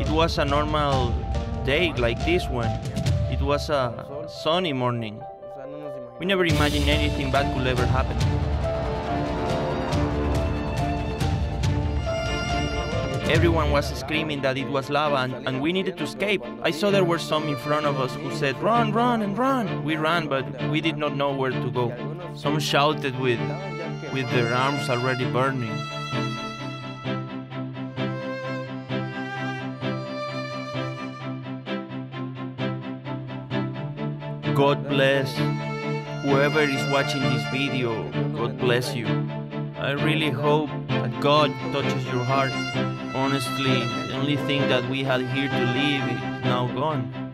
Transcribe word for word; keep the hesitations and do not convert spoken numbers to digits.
was a normal day like this one. It was a sunny morning. We never imagined anything bad could ever happen. Everyone was screaming that it was lava and, and we needed to escape. I saw there were some in front of us who said, "Run, run, and run." We ran, but we did not know where to go. Some shouted with, with their arms already burning. God bless whoever is watching this video. God bless you. I really hope that God touches your heart. Honestly, the only thing that we had here to live is now gone.